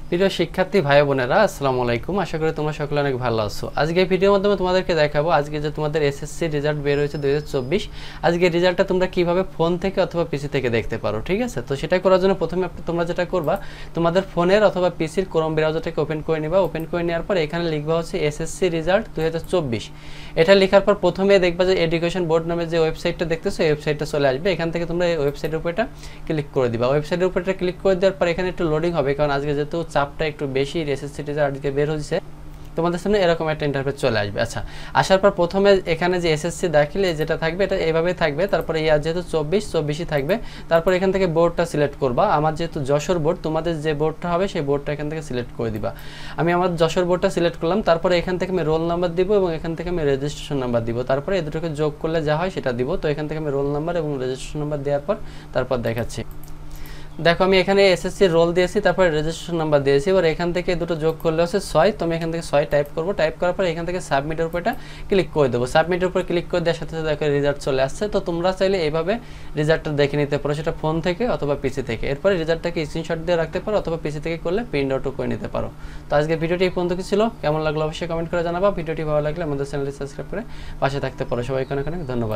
প্রিয় শিক্ষার্থী ভাই বোনেরা আসসালামু আলাইকুম। আশা করি তোমরা সকলে অনেক ভালো আছো। আজকে এই ভিডিওর মাধ্যমে তোমাদেরকে দেখাবো আজকে যে তোমাদের এসএসসি রেজাল্ট বের হয়েছে 2024। আজকে রেজাল্টটা তোমরা কিভাবে ফোন থেকে অথবা পিসি থেকে দেখতে পারো, ঠিক আছে? তো সেটা করার জন্য প্রথমে তোমরা যেটা করবা, তোমাদের ফোনের অথবা পিসির ক্রোম ব্রাউজারটাকে ওপেন করে নিবা। ওপেন করে নেওয়ার পর এখানে লিখবা হচ্ছে এসএসসি রেজাল্ট 2024। এটা লেখার পর প্রথমে দেখবা যে এডুকেশন বোর্ড নামে যে ওয়েবসাইটটা দেখতেছো এই ওয়েবসাইটটা চলে আসবে। এখান থেকে তোমরা এই ওয়েবসাইটের উপর এটা ক্লিক করে দিবা। ওয়েবসাইটের উপর এটা ক্লিক করে দেওয়ার পর এখানে একটু লোডিং হবে, কারণ আজকে যেহেতু চাপটা একটু বেশি এসএসসি রেজাল্ট আজকে বের হয়েছে, তোমাদের সামনে এরকম একটা ইন্টারফেস চলে আসবে। আচ্ছা, আসার পর প্রথমে এখানে যে এসএসসি দাখিলে যেটা থাকবে এটা এইভাবেই থাকবে। তারপরে ইয়ার যেহেতু 24ই থাকবে, তারপর এখান থেকে বোর্ডটা সিলেক্ট করবা। আমার যেহেতু যশোর বোর্ড, তোমাদের যে বোর্ডটা হবে সেই বোর্ডটা এখান থেকে সিলেক্ট করে দিবা। আমি আমার যশোর বোর্ডটা সিলেক্ট করলাম। তারপরে এখান থেকে আমি রোল নাম্বার দিব এবং এখান থেকে আমি রেজিস্ট্রেশন নাম্বার দিব। তারপরে এই দুটোকে যোগ করলে যা হয় সেটা দিব। তো এখান থেকে আমি রোল নাম্বার এবং রেজিস্ট্রেশন নাম্বার দেওয়ার পর তারপর দেখাচ্ছি। দেখো আমি এখানে এসএসসি রোল দিয়েছি, তারপরে রেজিস্ট্রেশন নাম্বার দিয়েছি। এবার এখান থেকে দুটো যোগ করলে হচ্ছে 6। তো আমি এখান থেকে 6 টাইপ করব। টাইপ করার পর এখান থেকে সাবমিটের উপর এটা ক্লিক করে দেবো। সাবমিটের উপর ক্লিক করে দেওয়ার সাথে সাথে দেখো রেজাল্ট চলে আসছে। তো তোমরা চাইলে এইভাবে রেজাল্টটা দেখে নিতে পারো, সেটা ফোন থেকে অথবা পিসি থেকে। এরপরে রেজাল্টটাকে স্ক্রিনশট দিয়ে রাখতে পারো অথবা পিসি থেকে করলে প্রিন্ট আউটও করে নিতে পারো। তো আজকে ভিডিওটি এই পর্যন্ত কি ছিল, কেমন লাগলো অবশ্যই কমেন্ট করে জানাবা। ভিডিওটি ভালো লাগলে আমাদের চ্যানেলটি সাবস্ক্রাইব করে পাশে থাকতে পারো। সবাইকে অনেক অনেক ধন্যবাদ।